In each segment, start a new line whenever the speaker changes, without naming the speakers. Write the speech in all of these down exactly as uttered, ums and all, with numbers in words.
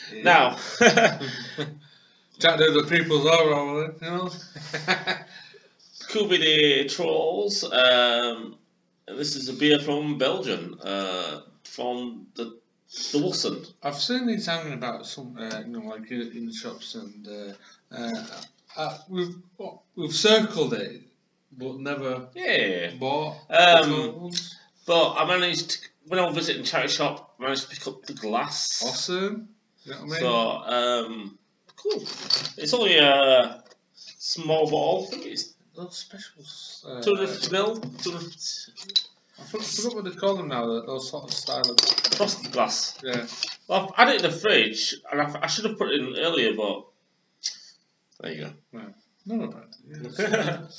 Yeah.
Now,
Chat to the people's over, you know.
could be the Trolls. Um, this is a beer from Belgium, uh, from the the Wilson.
I've seen these hanging about some, uh, you know, like in, in the shops, and uh, uh, uh, we've we've circled it, but never
Yeah.
bought.
Um, but I managed to, when I was visiting charity shop, I managed to pick up the glass.
Awesome. You know what I mean?
So um, cool. It's only a small bottle. I think it's
Those specials. Uh,
two hundred fifty mil. two hundred
I forgot, forgot what they call them now. Those sort of style of.
frosted glass.
Yeah.
Well, I've had it in the fridge, and I, I should have put it in earlier, but there you go.
Right. Not bad.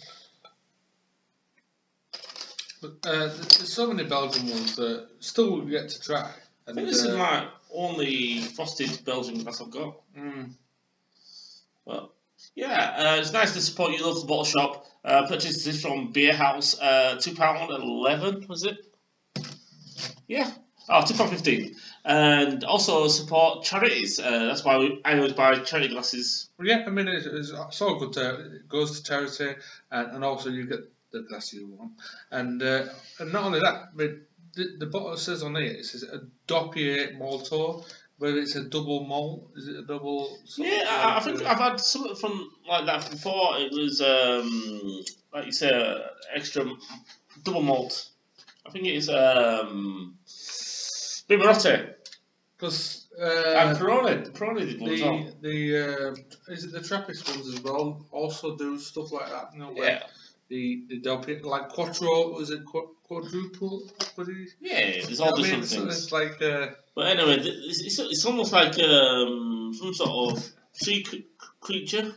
But uh, there's so many Belgian ones that still yet to try.
I
And,
think this
uh,
is my only frosted Belgian glass I've got.
Mm.
But yeah, uh, it's nice to support your local bottle shop. Uh, purchased this from Beer House, uh, two pound eleven, was it? Yeah. Oh, two pound fifteen. And also support charities. Uh, that's why we, I always buy charity glasses.
Well, yeah, I mean, it's, it's, it's all good. To, it goes to charity, and, and also you get the glass you want. And uh, and not only that, I mean, the, the bottle says on it, it says a Doppio Malto, whether it's a double malt, is it a double?
Yeah, I, I think I've had something from like that before. It was, um, like you say, uh, extra double malt. I think it's um, Bimarotti.
Because uh,
and Peroni. Peroni did one
the
as well.
the uh, is it the Trappist ones as well? Also do stuff like that. You know, where
Yeah.
The the Doppio, like Quattro, was it qu- quadruple? What is it?
Yeah, there's all
You know what I mean?
different
It's,
things.
it's like. Uh,
But anyway, th- it's, it's, it's almost like um, some sort of sea c- creature.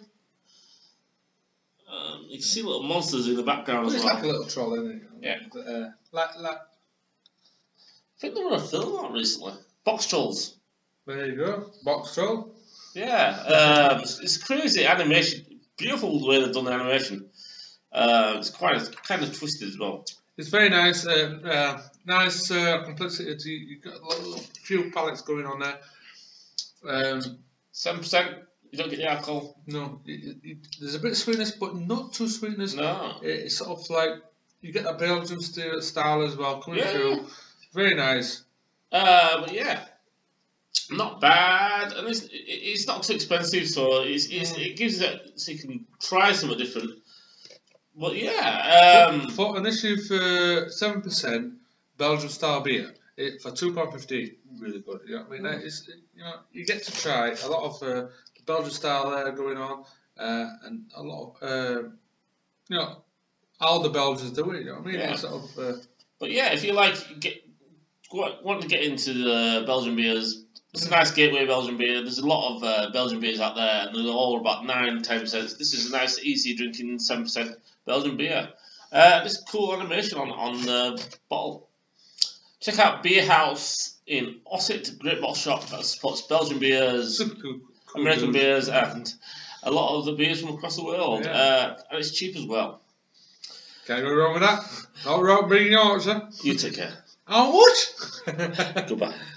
Um, you can see little monsters in the background as
It's
well.
like a little troll, isn't it?
Yeah.
But, uh, like, like,
I think they were a film out recently. Box Trolls.
there you go. Box troll.
Yeah, um, it's, it's crazy animation. Beautiful the way they've done the animation. Uh, it's quite it's kind of twisted as well.
It's very nice. Uh, uh, nice uh, complexity. You've got a little, few palettes going on there. Um,
Seven percent. You don't get the alcohol.
no, it, it, there's a bit of sweetness, but not too sweetness.
No.
It, it's sort of like you get that Belgian style style as well coming
Yeah.
through. Very nice.
Uh, but yeah, not bad, and it's it, it's not too expensive, so it's, it's it gives you that so you can try something different. But yeah, um,
For an issue for seven percent Belgian style beer, it, for two pound fifty, really good. You know what I mean?
Mm.
It's, you know, you get to try a lot of uh, Belgian style there going on, uh, and a lot of uh, you know how the Belgians do it. You know what I mean?
Yeah.
It's sort of uh,
but yeah, if you like get want to get into the Belgian beers, it's a nice gateway Belgian beer. There's a lot of uh, Belgian beers out there, and they're all about nine, ten percent. This is a nice, easy drinking seven percent Belgian beer. Uh, this cool animation on on the bottle. Check out Beer House in Ossett, great bottle shop that supports Belgian beers,
super cool. cool
American
dude.
beers, and a lot of the beers from across the world.
Yeah.
Uh, and it's cheap as well.
Can't go wrong with that. Not wrong, bring yours, huh?
You take care.
How much?
Goodbye.